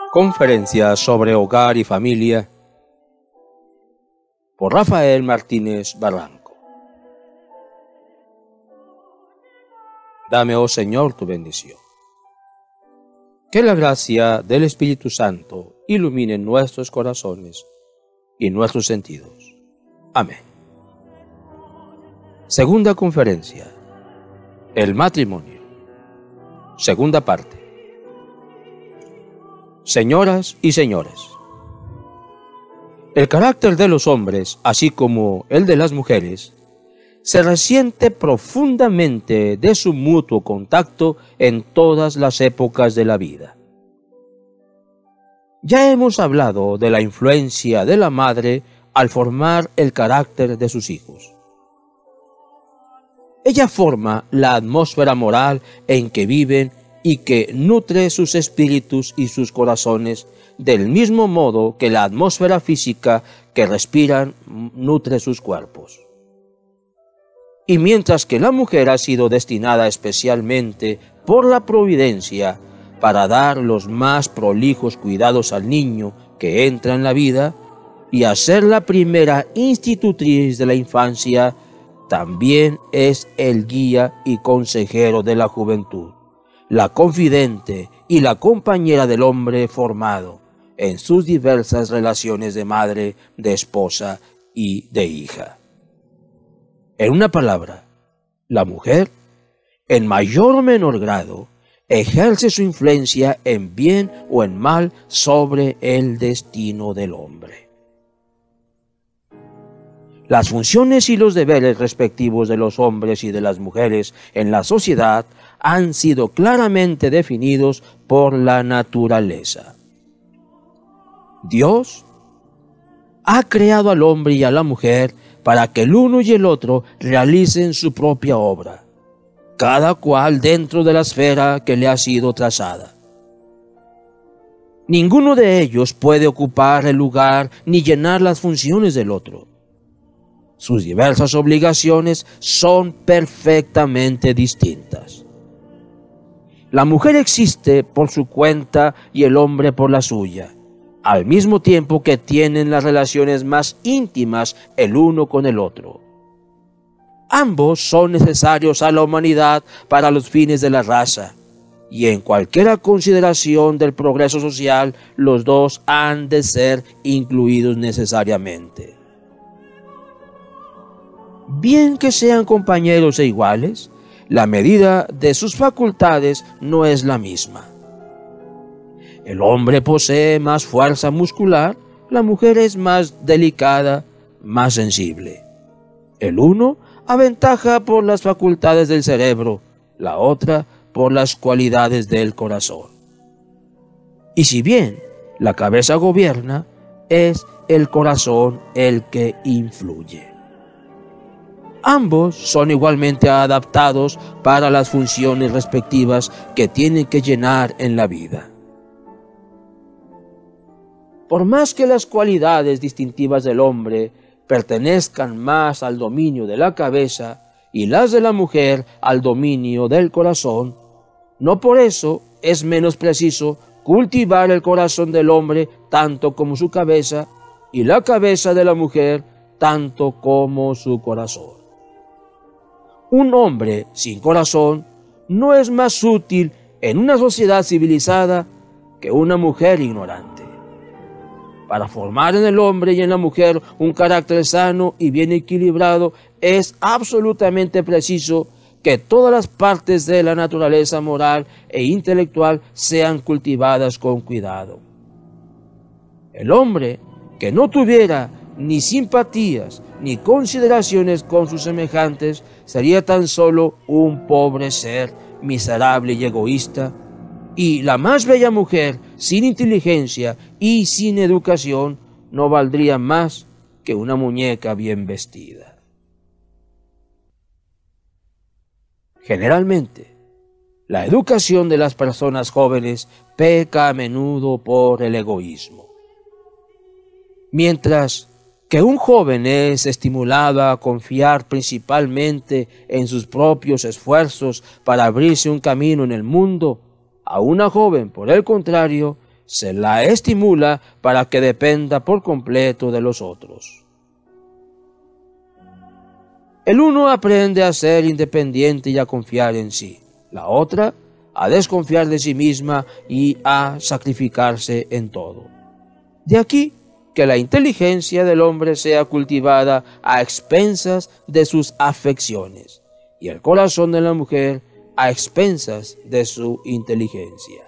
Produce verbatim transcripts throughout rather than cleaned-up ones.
Conferencia sobre hogar y familia por Rafael Martínez Barranco. Dame, oh Señor, tu bendición. Que la gracia del Espíritu Santo ilumine nuestros corazones y nuestros sentidos. Amén. Segunda conferencia. El matrimonio. Segunda parte. Señoras y señores, el carácter de los hombres, así como el de las mujeres, se resiente profundamente de su mutuo contacto en todas las épocas de la vida. Ya hemos hablado de la influencia de la madre al formar el carácter de sus hijos. Ella forma la atmósfera moral en que viven y que nutre sus espíritus y sus corazones del mismo modo que la atmósfera física que respiran nutre sus cuerpos. Y mientras que la mujer ha sido destinada especialmente por la providencia para dar los más prolijos cuidados al niño que entra en la vida y a ser la primera institutriz de la infancia, también es el guía y consejero de la juventud, la confidente y la compañera del hombre formado en sus diversas relaciones de madre, de esposa y de hija. En una palabra, la mujer, en mayor o menor grado, ejerce su influencia en bien o en mal sobre el destino del hombre. Las funciones y los deberes respectivos de los hombres y de las mujeres en la sociedad han sido claramente definidos por la naturaleza. Dios ha creado al hombre y a la mujer para que el uno y el otro realicen su propia obra, cada cual dentro de la esfera que le ha sido trazada. Ninguno de ellos puede ocupar el lugar ni llenar las funciones del otro. Sus diversas obligaciones son perfectamente distintas. La mujer existe por su cuenta y el hombre por la suya, al mismo tiempo que tienen las relaciones más íntimas el uno con el otro. Ambos son necesarios a la humanidad para los fines de la raza, y en cualquier consideración del progreso social, los dos han de ser incluidos necesariamente. Bien que sean compañeros e iguales, la medida de sus facultades no es la misma. El hombre posee más fuerza muscular, la mujer es más delicada, más sensible. El uno aventaja por las facultades del cerebro, la otra por las cualidades del corazón. Y si bien la cabeza gobierna, es el corazón el que influye. Ambos son igualmente adaptados para las funciones respectivas que tienen que llenar en la vida. Por más que las cualidades distintivas del hombre pertenezcan más al dominio de la cabeza y las de la mujer al dominio del corazón, no por eso es menos preciso cultivar el corazón del hombre tanto como su cabeza y la cabeza de la mujer tanto como su corazón. Un hombre sin corazón no es más útil en una sociedad civilizada que una mujer ignorante. Para formar en el hombre y en la mujer un carácter sano y bien equilibrado, es absolutamente preciso que todas las partes de la naturaleza moral e intelectual sean cultivadas con cuidado. El hombre que no tuviera ni simpatías ni consideraciones con sus semejantes sería tan solo un pobre ser miserable y egoísta, y la más bella mujer sin inteligencia y sin educación no valdría más que una muñeca bien vestida. Generalmente, la educación de las personas jóvenes peca a menudo por el egoísmo. Mientras que un joven es estimulado a confiar principalmente en sus propios esfuerzos para abrirse un camino en el mundo, a una joven, por el contrario, se la estimula para que dependa por completo de los otros. El uno aprende a ser independiente y a confiar en sí. La otra, a desconfiar de sí misma y a sacrificarse en todo. De aquí que la inteligencia del hombre sea cultivada a expensas de sus afecciones y el corazón de la mujer a expensas de su inteligencia.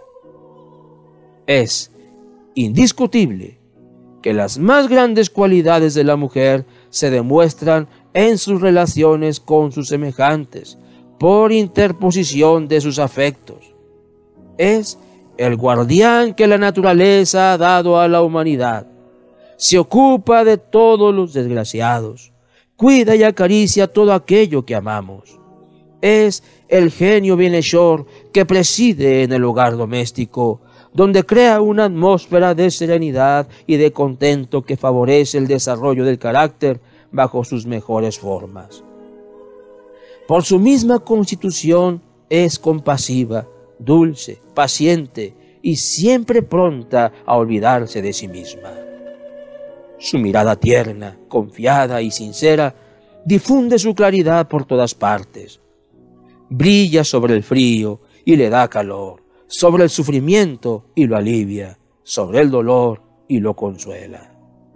Es indiscutible que las más grandes cualidades de la mujer se demuestran en sus relaciones con sus semejantes, por interposición de sus afectos. Es el guardián que la naturaleza ha dado a la humanidad. Se ocupa de todos los desgraciados, cuida y acaricia todo aquello que amamos. Es el genio bienhechor que preside en el hogar doméstico, donde crea una atmósfera de serenidad y de contento que favorece el desarrollo del carácter bajo sus mejores formas. Por su misma constitución es compasiva, dulce, paciente y siempre pronta a olvidarse de sí misma. Su mirada tierna, confiada y sincera difunde su claridad por todas partes. Brilla sobre el frío y le da calor, sobre el sufrimiento y lo alivia, sobre el dolor y lo consuela.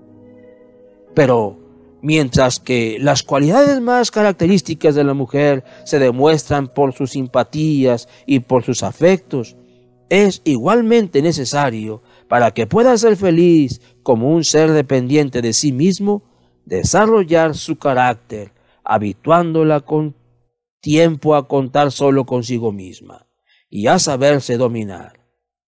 Pero mientras que las cualidades más características de la mujer se demuestran por sus simpatías y por sus afectos, es igualmente necesario, para que pueda ser feliz como un ser dependiente de sí mismo, desarrollar su carácter, habituándola con tiempo a contar solo consigo misma y a saberse dominar.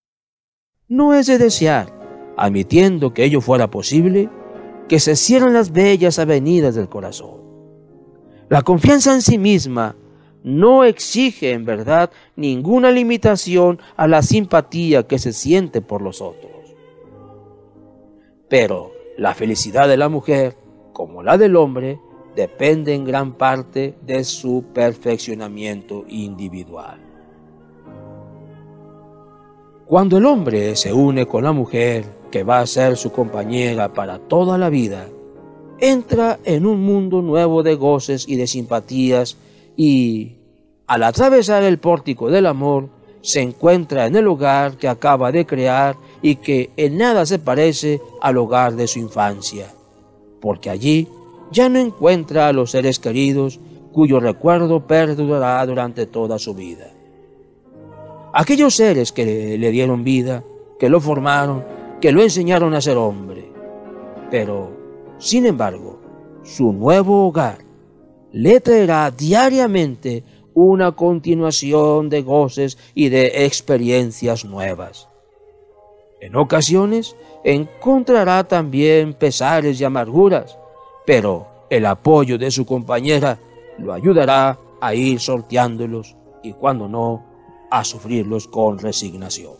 No es de desear, admitiendo que ello fuera posible, que se cierren las bellas avenidas del corazón. La confianza en sí misma no exige en verdad ninguna limitación a la simpatía que se siente por los otros. Pero la felicidad de la mujer, como la del hombre, depende en gran parte de su perfeccionamiento individual. Cuando el hombre se une con la mujer, que va a ser su compañera para toda la vida, entra en un mundo nuevo de goces y de simpatías y, al atravesar el pórtico del amor, se encuentra en el hogar que acaba de crear y que en nada se parece al hogar de su infancia, porque allí ya no encuentra a los seres queridos cuyo recuerdo perdurará durante toda su vida. Aquellos seres que le dieron vida, que lo formaron, que lo enseñaron a ser hombre. Pero, sin embargo, su nuevo hogar le traerá diariamente una continuación de goces y de experiencias nuevas. En ocasiones encontrará también pesares y amarguras, pero el apoyo de su compañera lo ayudará a ir sorteándolos y, cuando no, a sufrirlos con resignación.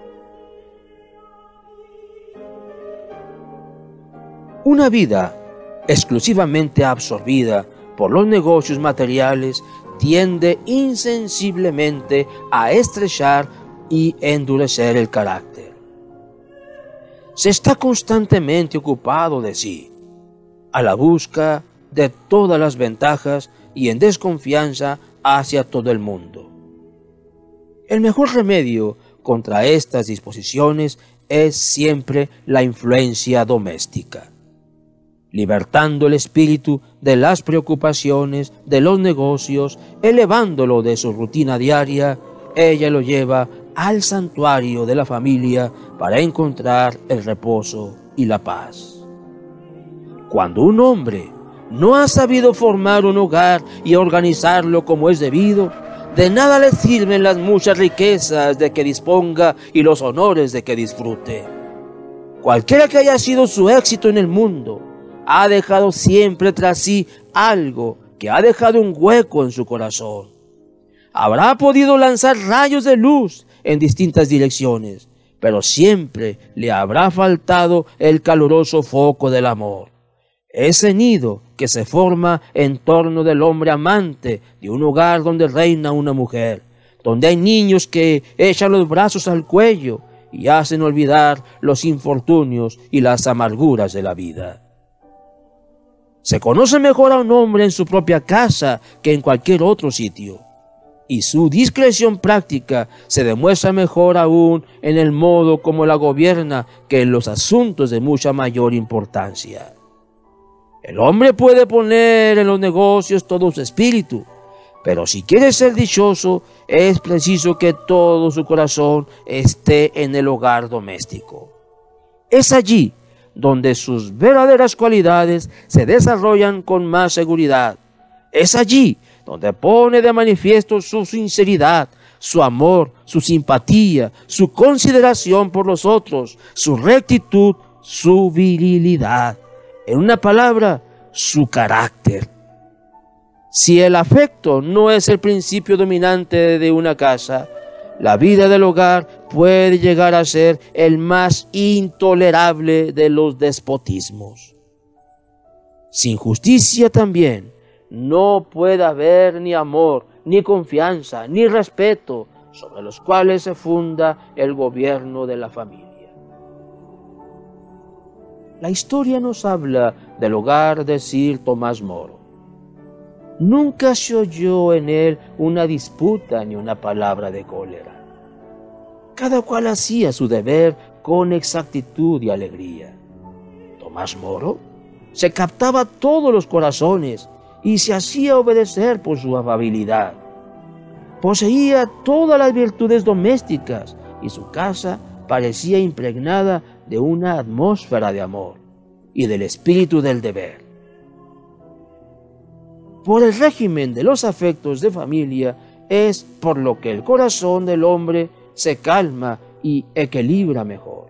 Una vida exclusivamente absorbida por los negocios materiales tiende insensiblemente a estrechar y endurecer el carácter. Se está constantemente ocupado de sí, a la busca de todas las ventajas y en desconfianza hacia todo el mundo. El mejor remedio contra estas disposiciones es siempre la influencia doméstica. Libertando el espíritu de las preocupaciones, de los negocios, elevándolo de su rutina diaria, ella lo lleva al santuario de la familia para encontrar el reposo y la paz. Cuando un hombre no ha sabido formar un hogar y organizarlo como es debido, de nada le sirven las muchas riquezas de que disponga y los honores de que disfrute. Cualquiera que haya sido su éxito en el mundo, ha dejado siempre tras sí algo que ha dejado un hueco en su corazón. Habrá podido lanzar rayos de luz en distintas direcciones, pero siempre le habrá faltado el caluroso foco del amor. Ese nido que se forma en torno del hombre amante de un hogar donde reina una mujer, donde hay niños que echan los brazos al cuello y hacen olvidar los infortunios y las amarguras de la vida. Se conoce mejor a un hombre en su propia casa que en cualquier otro sitio, y su discreción práctica se demuestra mejor aún en el modo como la gobierna que en los asuntos de mucha mayor importancia. El hombre puede poner en los negocios todo su espíritu, pero si quiere ser dichoso, es preciso que todo su corazón esté en el hogar doméstico. Es allí donde sus verdaderas cualidades se desarrollan con más seguridad. Es allí donde pone de manifiesto su sinceridad, su amor, su simpatía, su consideración por los otros, su rectitud, su virilidad. En una palabra, su carácter. Si el afecto no es el principio dominante de una casa, la vida del hogar puede llegar a ser el más intolerable de los despotismos. Sin justicia también no puede haber ni amor, ni confianza, ni respeto, sobre los cuales se funda el gobierno de la familia. La historia nos habla del hogar de Sir Tomás Moro. Nunca se oyó en él una disputa ni una palabra de cólera. Cada cual hacía su deber con exactitud y alegría. Tomás Moro se captaba todos los corazones y se hacía obedecer por su afabilidad. Poseía todas las virtudes domésticas y su casa parecía impregnada de una atmósfera de amor y del espíritu del deber. Por el régimen de los afectos de familia es por lo que el corazón del hombre se calma y equilibra mejor.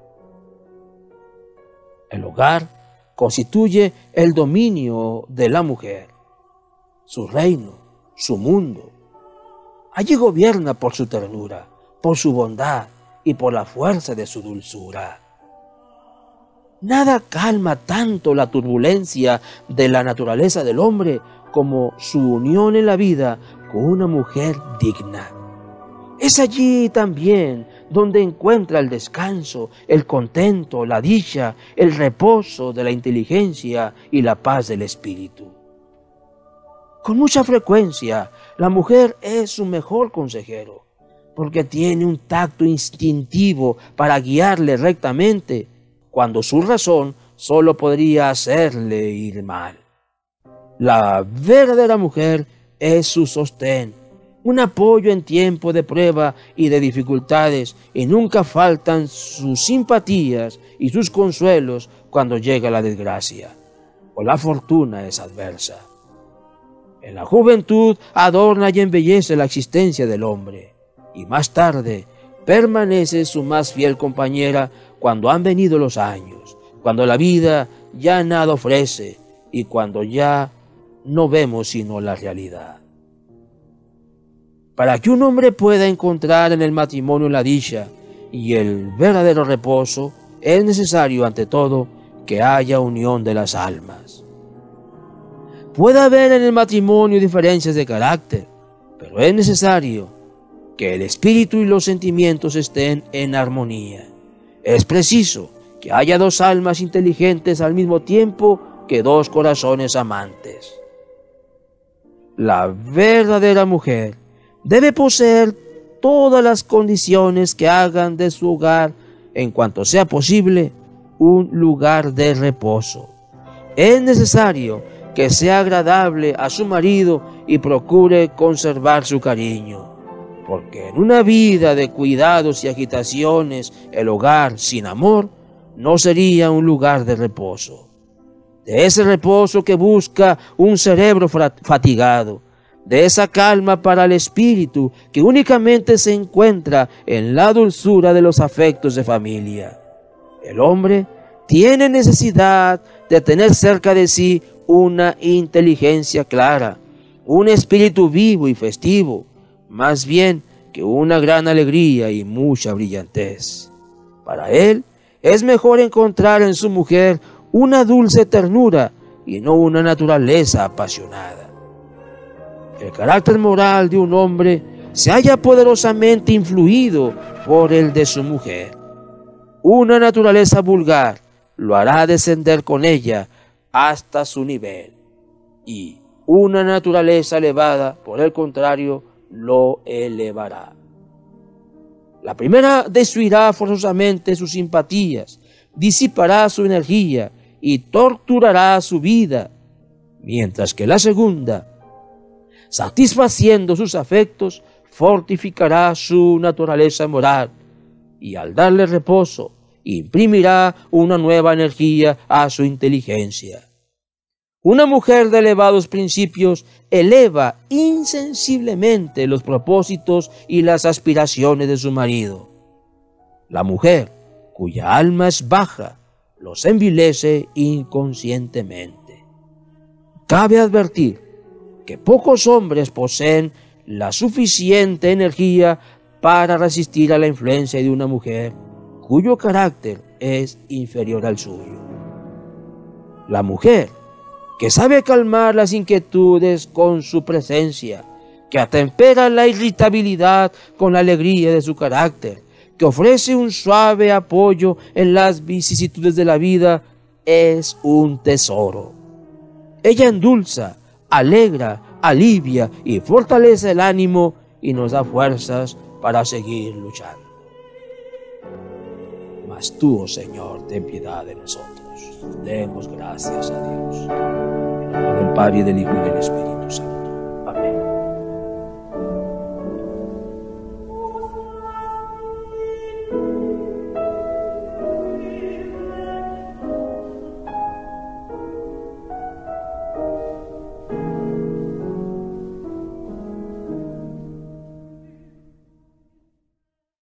El hogar constituye el dominio de la mujer, su reino, su mundo. Allí gobierna por su ternura, por su bondad y por la fuerza de su dulzura. Nada calma tanto la turbulencia de la naturaleza del hombre como su unión en la vida con una mujer digna. Es allí también donde encuentra el descanso, el contento, la dicha, el reposo de la inteligencia y la paz del espíritu. Con mucha frecuencia, la mujer es su mejor consejero, porque tiene un tacto instintivo para guiarle rectamente, cuando su razón solo podría hacerle ir mal. La verdadera mujer es su sostén, un apoyo en tiempo de prueba y de dificultades, y nunca faltan sus simpatías y sus consuelos cuando llega la desgracia o la fortuna es adversa. En la juventud adorna y embellece la existencia del hombre, y más tarde permanece su más fiel compañera cuando han venido los años, cuando la vida ya nada ofrece y cuando ya no vemos sino la realidad. Para que un hombre pueda encontrar en el matrimonio la dicha y el verdadero reposo, es necesario ante todo que haya unión de las almas. Puede haber en el matrimonio diferencias de carácter, pero es necesario que el espíritu y los sentimientos estén en armonía. Es preciso que haya dos almas inteligentes al mismo tiempo que dos corazones amantes. La verdadera mujer debe poseer todas las condiciones que hagan de su hogar, en cuanto sea posible, un lugar de reposo. Es necesario que sea agradable a su marido y procure conservar su cariño, porque en una vida de cuidados y agitaciones, el hogar sin amor no sería un lugar de reposo. De ese reposo que busca un cerebro fatigado, de esa calma para el espíritu que únicamente se encuentra en la dulzura de los afectos de familia. El hombre tiene necesidad de tener cerca de sí una inteligencia clara, un espíritu vivo y festivo, más bien que una gran alegría y mucha brillantez. Para él es mejor encontrar en su mujer una dulce ternura y no una naturaleza apasionada. El carácter moral de un hombre se halla poderosamente influido por el de su mujer. Una naturaleza vulgar lo hará descender con ella hasta su nivel, y una naturaleza elevada, por el contrario, lo elevará. La primera destruirá forzosamente sus simpatías, disipará su energía y torturará su vida, mientras que la segunda, satisfaciendo sus afectos, fortificará su naturaleza moral y al darle reposo, imprimirá una nueva energía a su inteligencia. Una mujer de elevados principios eleva insensiblemente los propósitos y las aspiraciones de su marido. La mujer, cuya alma es baja, los envilece inconscientemente. Cabe advertir que pocos hombres poseen la suficiente energía para resistir a la influencia de una mujer cuyo carácter es inferior al suyo. La mujer, que sabe calmar las inquietudes con su presencia, que atempera la irritabilidad con la alegría de su carácter, que ofrece un suave apoyo en las vicisitudes de la vida, es un tesoro. Ella endulza, alegra, alivia y fortalece el ánimo y nos da fuerzas para seguir luchando. Mas tú, oh Señor, ten piedad de nosotros. Demos gracias a Dios. En el nombre del Padre, y del Hijo, y del Espíritu Santo.